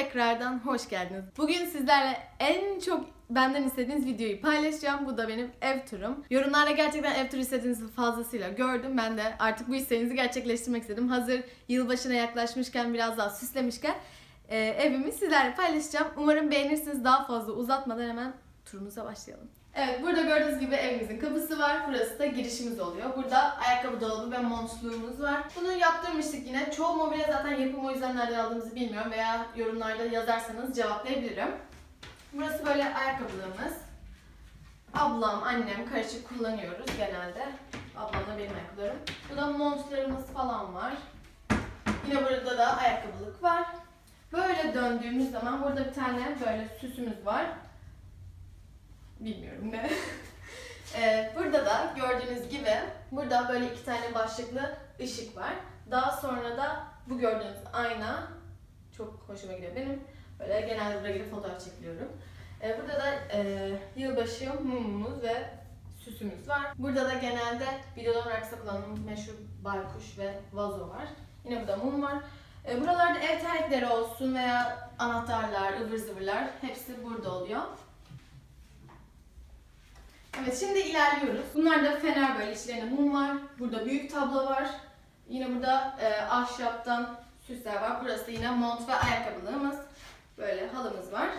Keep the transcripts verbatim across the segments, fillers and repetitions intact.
tekrardan hoş geldiniz. Bugün sizlerle en çok benden istediğiniz videoyu paylaşacağım. Bu da benim ev turum. Yorumlarda gerçekten ev turu istediğinizi fazlasıyla gördüm. Ben de artık bu isteğinizi gerçekleştirmek istedim. Hazır yılbaşına yaklaşmışken, biraz daha süslemişken e, evimi sizlerle paylaşacağım. Umarım beğenirsiniz. Daha fazla uzatmadan hemen turumuza başlayalım. Evet, burada gördüğünüz gibi evimizin kapısı var. Burası da girişimiz oluyor. Burada ayakkabı dolabı ve montluğumuz var. Bunu yaptırmıştık yine. Çoğu mobilya zaten yapım, o yüzden nereden aldığımızı bilmiyorum veya yorumlarda yazarsanız cevaplayabilirim. Burası böyle ayakkabılığımız. Ablam, annem karışık kullanıyoruz genelde. Ablamla benim ayakkabılarım. Burada montlarımız falan var. Yine burada da ayakkabılık var. Böyle döndüğümüz zaman burada bir tane böyle süsümüz var. Bilmiyorum ne. ee, burada da gördüğünüz gibi burada böyle iki tane başlıklı ışık var. Daha sonra da bu gördüğünüz ayna çok hoşuma gidiyor benim. Böyle genelde buraya girip fotoğraf çekiliyorum. Ee, burada da e, yılbaşı mumumuz ve süsümüz var. Burada da genelde videolar olarak kullanılan meşhur baykuş ve vazo var. Yine burada mum var. Ee, buralarda ev terlikleri olsun veya anahtarlar, ıvır zıvırlar hepsi burada oluyor. Evet, şimdi ilerliyoruz. Bunlar da fener, böyle içlerinde mum var. Burada büyük tablo var. Yine burada e, ahşaptan süsler var. Burası yine mont ve ayakkabılığımız. Böyle halımız var.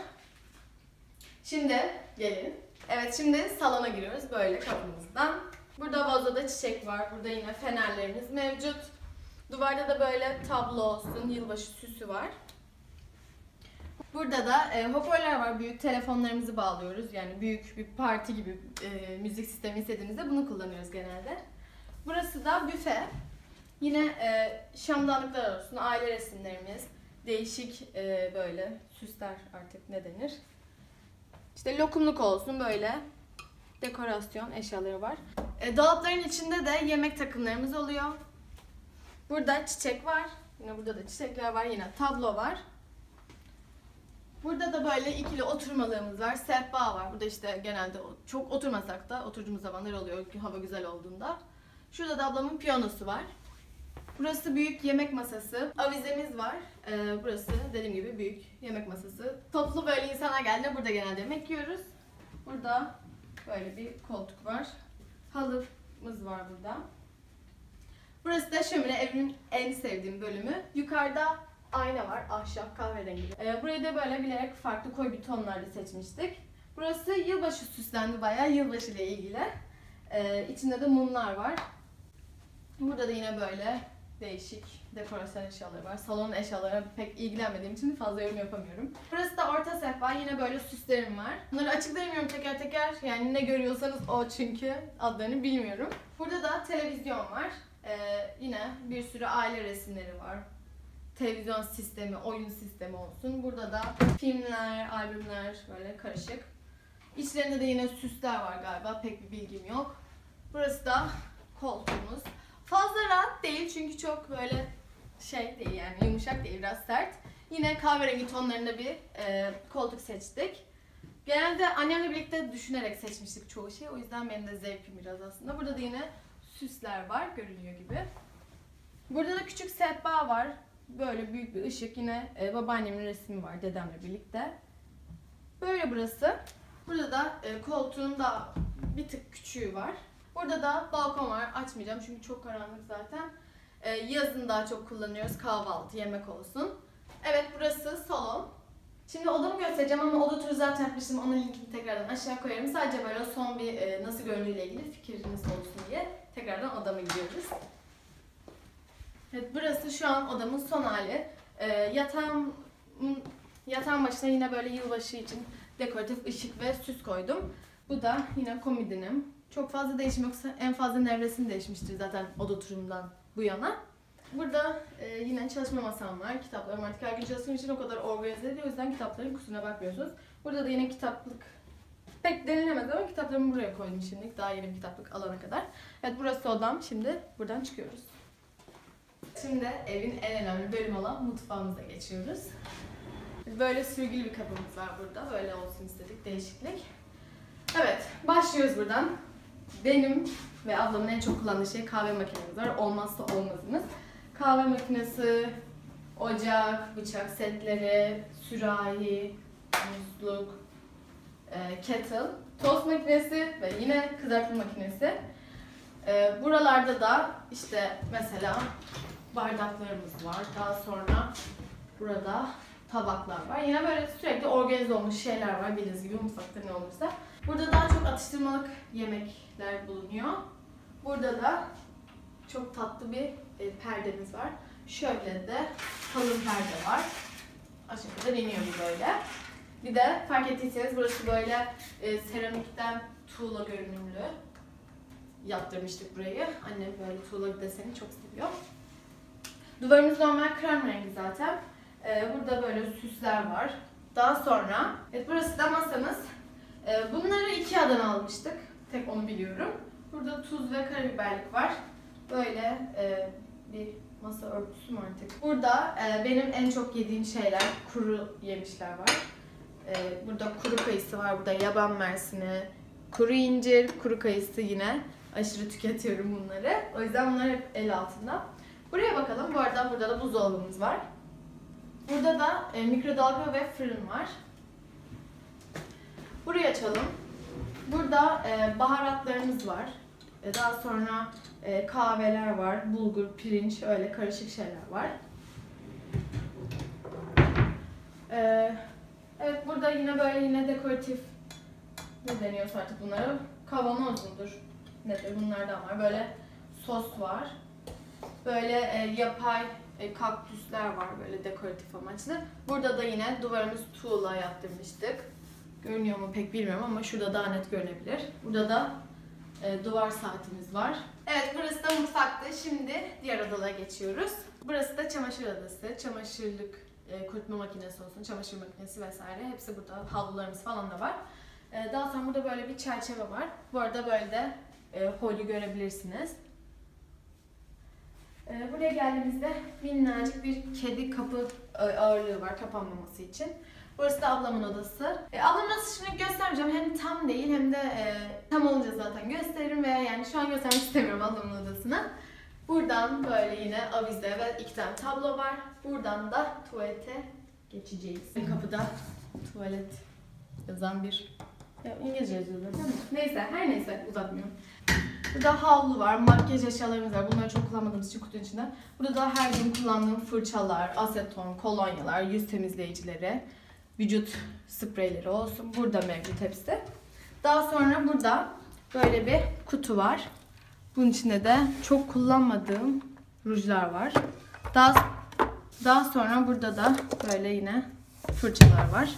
Şimdi gelin. Evet, şimdi salona giriyoruz böyle kapımızdan. Burada vazoda çiçek var. Burada yine fenerlerimiz mevcut. Duvarda da böyle tablo olsun, yılbaşı süsü var. Burada da e, hoparlör var. Büyük telefonlarımızı bağlıyoruz. Yani büyük bir parti gibi e, müzik sistemi istediğimizde bunu kullanıyoruz genelde. Burası da büfe. Yine e, şamdanlıklar olsun, aile resimlerimiz, değişik e, böyle süsler, artık ne denir. İşte lokumluk olsun, böyle dekorasyon eşyaları var. E, dolapların içinde de yemek takımlarımız oluyor. Burada çiçek var. Yine burada da çiçekler var. Yine tablo var. Burada da böyle ikili oturmalığımız var. Sehpa var. Burada işte genelde çok oturmasak da oturduğumuz zamanlar oluyor hava güzel olduğunda. Şurada da ablamın piyanosu var. Burası büyük yemek masası. Avizemiz var. Ee, burası dediğim gibi büyük yemek masası. Toplu böyle insanlar geldiğinde burada genelde yemek yiyoruz. Burada böyle bir koltuk var. Halımız var burada. Burası da şömine, evimin en sevdiğim bölümü. Yukarıda ayna var, ahşap, kahverengi. Ee, burayı da böyle bilerek farklı koyu bir tonlarda seçmiştik. Burası yılbaşı süslendi bayağı, yılbaşı ile ilgili. Ee, içinde de mumlar var. Burada da yine böyle değişik dekorasyon eşyaları var. Salonun eşyalarına pek ilgilenmediğim için fazla yorum yapamıyorum. Burası da orta sehpa, yine böyle süslerim var. Bunları açıklayamıyorum teker teker, yani ne görüyorsanız o, çünkü adlarını bilmiyorum. Burada da televizyon var. Ee, yine bir sürü aile resimleri var. Televizyon sistemi, oyun sistemi olsun. Burada da filmler, albümler böyle karışık. İçlerinde de yine süsler var galiba, pek bir bilgim yok. Burası da koltuğumuz. Fazla rahat değil çünkü çok böyle şey değil, yani yumuşak değil, biraz sert. Yine kahverengi tonlarında bir e, koltuk seçtik. Genelde annemle birlikte düşünerek seçmiştik çoğu şeyi, o yüzden benim de zevkim biraz aslında. Burada da yine süsler var, görünüyor gibi. Burada da küçük sehpa var. Böyle büyük bir ışık, yine e, babaannemin resmi var dedemle birlikte. Böyle burası. Burada da e, koltuğun da bir tık küçüğü var. Burada da balkon var. Açmayacağım çünkü çok karanlık zaten. E, yazın daha çok kullanıyoruz. Kahvaltı, yemek olsun. Evet, burası salon. Şimdi odamı göstereceğim ama oda turu zaten yapmıştım. Onun linkini tekrardan aşağı koyarım. Sadece böyle son bir e, nasıl göründüğüyle ilgili fikriniz olsun diye tekrardan odama gidiyoruz. Evet, burası şu an odamın son hali. Ee, yatağım, yatağın başına yine böyle yılbaşı için dekoratif ışık ve süs koydum. Bu da yine komodinim. Çok fazla değişim yoksa en fazla nevresim değişmiştir zaten oda turumdan bu yana. Burada e, yine çalışma masam var. Kitaplarım artık her gün çalıştığım için o kadar organize değil. O yüzden kitapların kusuruna bakmıyorsunuz. Burada da yine kitaplık pek denilemez ama kitaplarımı buraya koydum şimdilik. Daha yeni bir kitaplık alana kadar. Evet, burası odam. Şimdi buradan çıkıyoruz. Şimdi evin en önemli bölümü olan mutfağımıza geçiyoruz. Böyle sürgülü bir kapımız var burada. Böyle olsun istedik, değişiklik. Evet, başlıyoruz buradan. Benim ve ablamın en çok kullandığı şey kahve makinemiz var. Olmazsa olmazımız. Kahve makinesi ocak, bıçak setleri, sürahi, musluk, e, kettle, tost makinesi ve yine kızartma makinesi. E, buralarda da işte mesela bardaklarımız var. Daha sonra burada tabaklar var. Yine böyle sürekli organize olmuş şeyler var bildiğiniz gibi mutfakta ne olursa. Burada daha çok atıştırmalık yemekler bulunuyor. Burada da çok tatlı bir e, perdemiz var. Şöyle de kalın perde var. Aşağıda iniyor bu böyle. Bir de fark ettiyseniz burası böyle e, seramikten tuğla görünümlü yaptırmıştık burayı. Annem böyle tuğla deseni çok seviyor. Duvarımız normal krem rengi zaten. E, burada böyle süsler var. Daha sonra, evet burası da masamız. E, bunları Ikea'dan almıştık. Tek onu biliyorum. Burada tuz ve karabiberlik var. Böyle e, bir masa örtüsü mü artık? Burada e, benim en çok yediğim şeyler kuru yemişler var. E, burada kuru kayısı var, burada yaban mersini, kuru incir, kuru kayısı yine. Aşırı tüketiyorum bunları. O yüzden bunlar hep el altında. Buraya bakalım. Bu arada burada da buzdolabımız var. Burada da e, mikrodalga ve fırın var. Burayı açalım. Burada e, baharatlarımız var. E, daha sonra e, kahveler var, bulgur, pirinç, öyle karışık şeyler var. E, evet burada yine böyle yine dekoratif ne deniyorsa artık bunlara kavanoz mudur? Nedir? Bunlardan var. Böyle sos var. Böyle e, yapay e, kaktüsler var böyle dekoratif amaçlı. Burada da yine duvarımız tuğla yaptırmıştık. Görünüyor mu pek bilmiyorum ama şurada daha net görünebilir. Burada da e, duvar saatimiz var. Evet burası da mutfaktı. Şimdi diğer odalara geçiyoruz. Burası da çamaşır odası. Çamaşırlık e, kurutma makinesi olsun, çamaşır makinesi vesaire. Hepsi burada. Havlularımız falan da var. E, daha sonra burada böyle bir çerçeve var. Bu arada böyle de e, holü görebilirsiniz. E, buraya geldiğimizde minnacık bir kedi kapı ağırlığı var kapanmaması için. Burası da ablamın odası. E, ablamın odası şimdi göstermeyeceğim. Hem tam değil hem de e, tam olunca zaten gösteririm veya yani şu an göstermek istemiyorum ablamın odasını. Buradan böyle yine avize ve iki tane tablo var. Buradan da tuvalete geçeceğiz. Kapıda tuvalet yazan bir ya İngilizce yazıyor değil mi? Neyse her neyse uzatmıyorum. Burada havlu var, makyaj eşyalarımız var. Bunları çok kullanmadığımız için kutunun içinde. Burada da her gün kullandığım fırçalar, aseton, kolonyalar, yüz temizleyicileri, vücut spreyleri olsun. Burada mevcut hepsi. Daha sonra burada böyle bir kutu var. Bunun içinde de çok kullanmadığım rujlar var. Daha, daha sonra burada da böyle yine fırçalar var.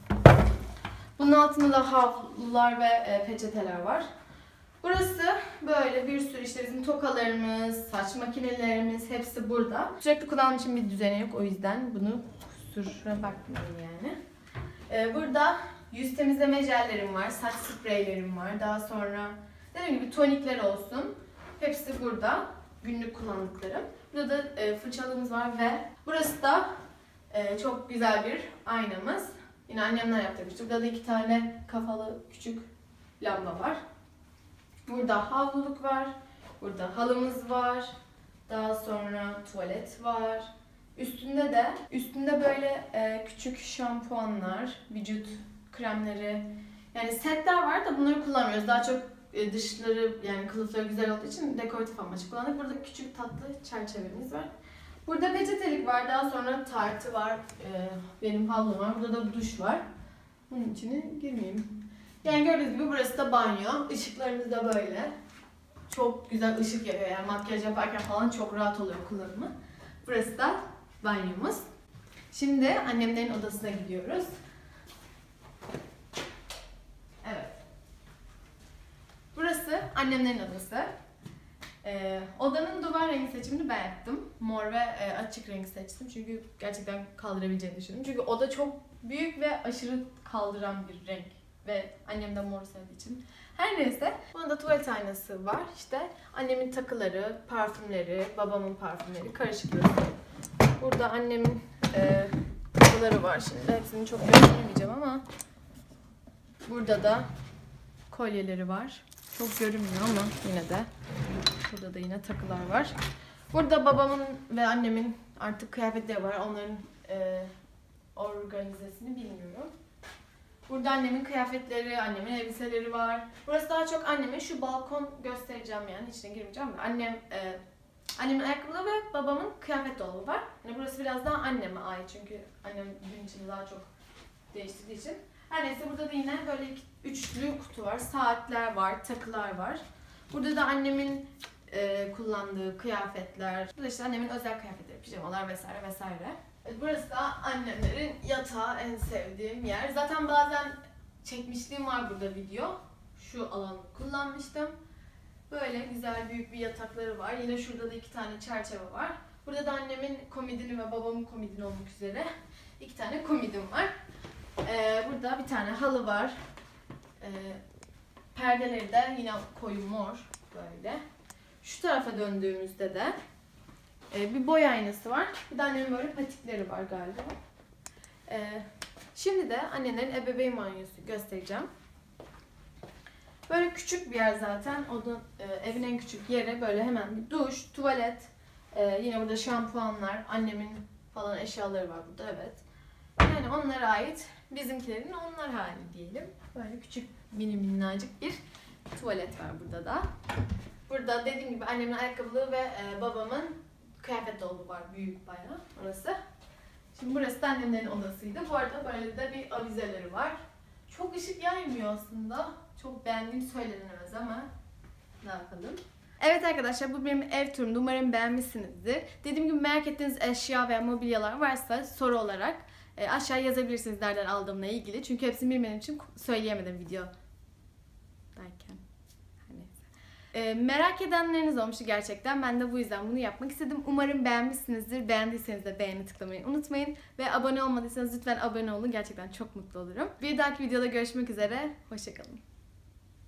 Bunun altında da havlular ve e, peçeteler var. Burası böyle bir sürü işte bizim tokalarımız, saç makinelerimiz hepsi burada. Sürekli kullandığım için bir düzeni yok o yüzden bunu kusura bakmayın yani. Ee, burada yüz temizleme jellerim var, saç spreylerim var. Daha sonra dediğim gibi tonikler olsun. Hepsi burada. Günlük kullandıklarım. Burada da e, fırçalığımız var ve burası da e, çok güzel bir aynamız. Yine annemler yaptırmıştı. Burada da iki tane kafalı küçük lamba var. Burada havluluk var. Burada halımız var. Daha sonra tuvalet var. Üstünde de üstünde böyle e, küçük şampuanlar, vücut kremleri. Yani setler var da bunları kullanmıyoruz. Daha çok e, dışları yani kılıfları güzel olduğu için dekoratif amaçlı kullandık. Burada küçük tatlı çerçevemiz var. Burada peçetelik var. Daha sonra tartı var. E, benim havlum var. Burada da duş var. Bunun içine girmeyeyim. Yani gördüğünüz gibi burası da banyo. Işıklarımız da böyle. Çok güzel ışık yapıyor. Yani makyaj yaparken falan çok rahat oluyor kullanımı. Burası da banyomuz. Şimdi annemlerin odasına gidiyoruz. Evet. Burası annemlerin odası. Ee, odanın duvar rengi seçimini ben yaptım. Mor ve e, açık renk seçtim. Çünkü gerçekten kaldırabileceğini düşündüm. Çünkü oda çok büyük ve aşırı kaldıran bir renk. Ve annem de mor sevdiği için. Her neyse. Bunda tuvalet aynası var. İşte annemin takıları, parfümleri, babamın parfümleri, karışıkları. Burada annemin e, takıları var şimdi. Hepsini çok gösteremeyeceğim ama burada da kolyeleri var. Çok görünmüyor ama yine de burada da yine takılar var. Burada babamın ve annemin artık kıyafetleri var. Onların e, organizesini bilmiyorum. Burada annemin kıyafetleri, annemin elbiseleri var. Burası daha çok annemin, şu balkon göstereceğim yani, içine girmeyeceğim de. Annem, e, annemin ayakkabıları ve babamın kıyafet dolabı var. Yani burası biraz daha anneme ait çünkü annem gün içinde daha çok değiştirdiği için. Her neyse, burada da yine böyle iki, üçlü kutu var, saatler var, takılar var. Burada da annemin e, kullandığı kıyafetler, burada işte annemin özel kıyafetleri, pijamalar vesaire vesaire. Burası da annemlerin yatağı, en sevdiğim yer. Zaten bazen çekmişliğim var burada video. Şu alanı kullanmıştım. Böyle güzel büyük bir yatakları var. Yine şurada da iki tane çerçeve var. Burada da annemin komodini ve babamın komodini olmak üzere iki tane komodim var. Ee, burada bir tane halı var. Ee, perdeleri de yine koyu mor böyle. Şu tarafa döndüğümüzde de Ee, bir boy aynası var. Bir de annemin böyle patikleri var galiba. Ee, şimdi de annenin ebeveyn banyosu göstereceğim. Böyle küçük bir yer zaten. O da e, evin en küçük yeri. Böyle hemen bir duş, tuvalet. E, yine burada şampuanlar, annemin falan eşyaları var burada, evet. Yani onlara ait, bizimkilerin onlar hali diyelim. Böyle küçük mini minnacık bir tuvalet var burada da. Burada dediğim gibi annemin ayakkabılığı ve e, babamın kıyafet dolabı var, büyük bayağı orası. Şimdi burası da annemlerin odasıydı. Bu arada böyle de bir avizeleri var. Çok ışık yaymıyor aslında. Çok beğendiğim söylenemez ama ne yapalım. Evet arkadaşlar, bu benim ev turumdu. Umarım beğenmişsinizdir. Dediğim gibi merak ettiğiniz eşya veya mobilyalar varsa soru olarak e, aşağıya yazabilirsiniz nereden aldığımla ilgili. Çünkü hepsini bilmediğim için söyleyemedim video derken. E, merak edenleriniz olmuştu gerçekten. Ben de bu yüzden bunu yapmak istedim. Umarım beğenmişsinizdir. Beğendiyseniz de beğeni tıklamayı unutmayın. Ve abone olmadıysanız lütfen abone olun. Gerçekten çok mutlu olurum. Bir dahaki videoda görüşmek üzere. Hoşça kalın.